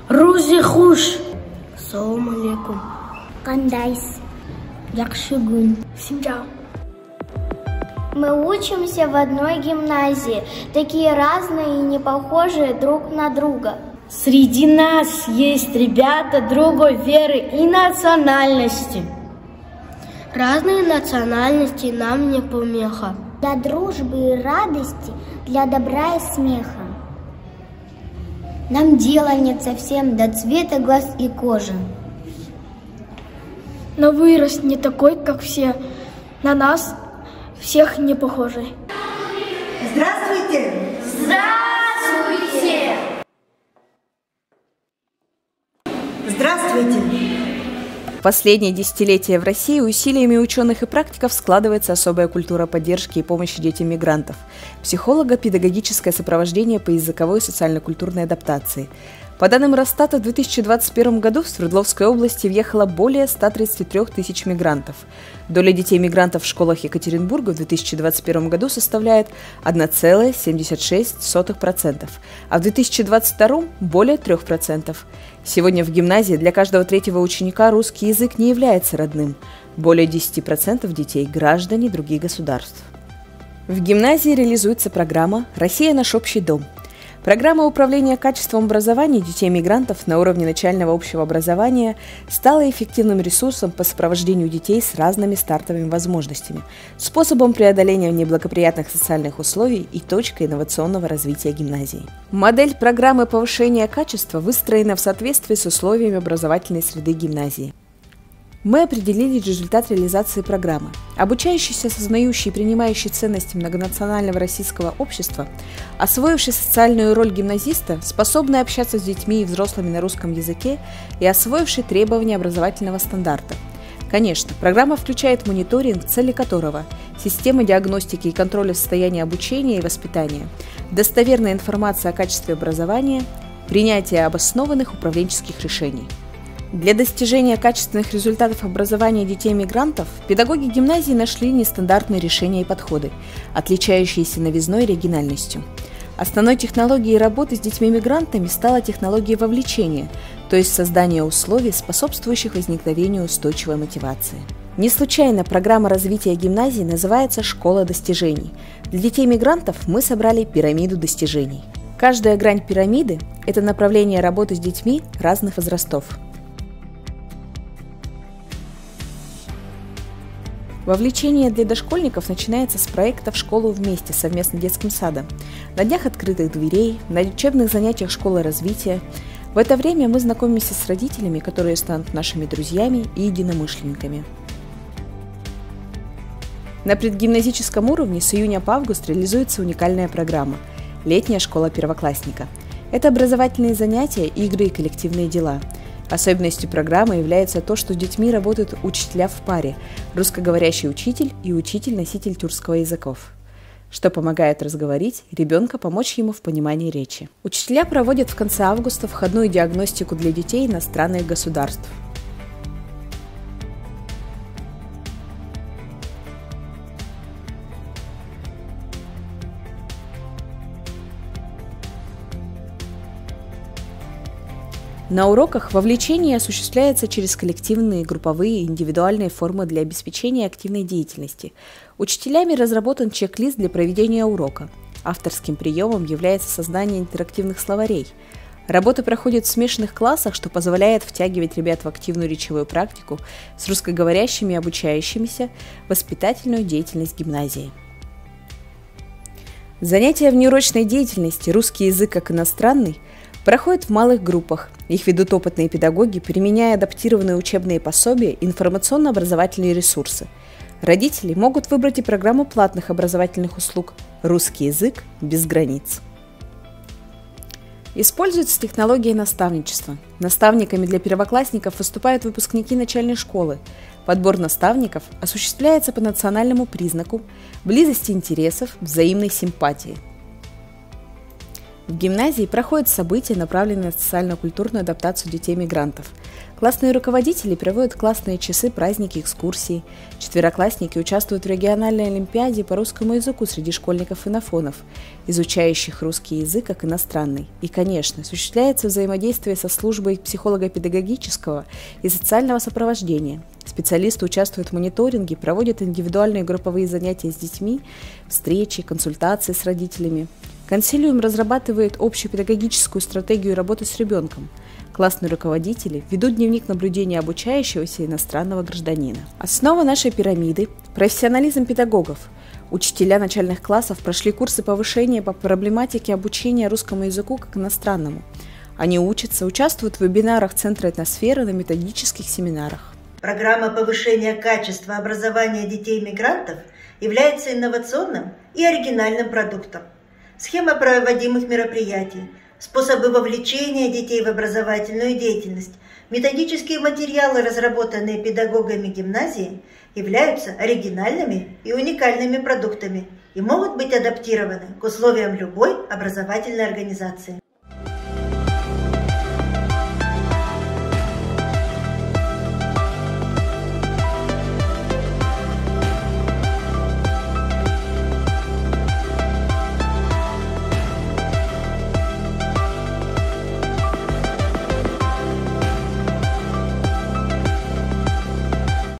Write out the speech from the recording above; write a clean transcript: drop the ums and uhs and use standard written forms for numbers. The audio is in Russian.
Рузи хуш. Салам алейкум. Кандайс. Якшигун. Синджао. Мы учимся в одной гимназии, такие разные и не похожие друг на друга. Среди нас есть ребята другой веры и национальности. Разные национальности нам не помеха. Для дружбы и радости, для добра и смеха. Нам дела нет совсем до цвета глаз и кожи. Но вырос не такой, как все, на нас всех не похожий. Здравствуйте! Здравствуйте! Здравствуйте! В последние десятилетия в России усилиями ученых и практиков складывается особая культура поддержки и помощи детям-мигрантов, психолого-педагогическое сопровождение по языковой и социально-культурной адаптации. По данным Росстата, в 2021 году в Свердловской области въехало более 133 тысяч мигрантов. Доля детей-мигрантов в школах Екатеринбурга в 2021 году составляет 1,76%, а в 2022 – более 3%. Сегодня в гимназии для каждого третьего ученика русский язык не является родным. Более 10% детей – граждане других государств. В гимназии реализуется программа «Россия – наш общий дом». Программа управления качеством образования детей-мигрантов на уровне начального общего образования стала эффективным ресурсом по сопровождению детей с разными стартовыми возможностями, способом преодоления неблагоприятных социальных условий и точкой инновационного развития гимназии. Модель программы повышения качества выстроена в соответствии с условиями образовательной среды гимназии. Мы определили результат реализации программы. Обучающийся, осознающий и принимающий ценности многонационального российского общества, освоивший социальную роль гимназиста, способный общаться с детьми и взрослыми на русском языке и освоивший требования образовательного стандарта. Конечно, программа включает мониторинг, цели которого – система диагностики и контроля состояния обучения и воспитания, достоверная информация о качестве образования, принятие обоснованных управленческих решений. Для достижения качественных результатов образования детей-мигрантов педагоги гимназии нашли нестандартные решения и подходы, отличающиеся новизной и оригинальностью. Основной технологией работы с детьми-мигрантами стала технология вовлечения, то есть создание условий, способствующих возникновению устойчивой мотивации. Не случайно программа развития гимназии называется «Школа достижений». Для детей-мигрантов мы собрали пирамиду достижений. Каждая грань пирамиды – это направление работы с детьми разных возрастов. Вовлечение для дошкольников начинается с проекта «В школу вместе» совместно с детским садом, на днях открытых дверей, на учебных занятиях школы развития. В это время мы знакомимся с родителями, которые станут нашими друзьями и единомышленниками. На предгимназическом уровне с июня по август реализуется уникальная программа «Летняя школа первоклассника». Это образовательные занятия, игры и коллективные дела. Особенностью программы является то, что с детьми работают учителя в паре – русскоговорящий учитель и учитель-носитель тюркского языков, что помогает разговорить ребенка, помочь ему в понимании речи. Учителя проводят в конце августа входную диагностику для детей иностранных государств. На уроках вовлечение осуществляется через коллективные, групповые и индивидуальные формы для обеспечения активной деятельности. Учителями разработан чек-лист для проведения урока. Авторским приемом является создание интерактивных словарей. Работа проходит в смешанных классах, что позволяет втягивать ребят в активную речевую практику с русскоговорящими и обучающимися, воспитательную деятельность гимназии. Занятия внеурочной деятельности «Русский язык как иностранный» проходят в малых группах. Их ведут опытные педагоги, применяя адаптированные учебные пособия и информационно-образовательные ресурсы. Родители могут выбрать и программу платных образовательных услуг «Русский язык без границ». Используется технология наставничества. Наставниками для первоклассников выступают выпускники начальной школы. Подбор наставников осуществляется по национальному признаку, близости интересов, взаимной симпатии. В гимназии проходят события, направленные на социально-культурную адаптацию детей-мигрантов. Классные руководители проводят классные часы, праздники, экскурсии. Четвероклассники участвуют в региональной олимпиаде по русскому языку среди школьников-инофонов, изучающих русский язык как иностранный. И, конечно, осуществляется взаимодействие со службой психолого-педагогического и социального сопровождения. Специалисты участвуют в мониторинге, проводят индивидуальные групповые занятия с детьми, встречи, консультации с родителями. Консилиум разрабатывает общую педагогическую стратегию работы с ребенком. Классные руководители ведут дневник наблюдения обучающегося иностранного гражданина. Основа нашей пирамиды – профессионализм педагогов. Учителя начальных классов прошли курсы повышения по проблематике обучения русскому языку как иностранному. Они учатся, участвуют в вебинарах Центра этносферы, на методических семинарах. Программа повышения качества образования детей-мигрантов является инновационным и оригинальным продуктом. Схема проводимых мероприятий, способы вовлечения детей в образовательную деятельность, методические материалы, разработанные педагогами гимназии, являются оригинальными и уникальными продуктами и могут быть адаптированы к условиям любой образовательной организации.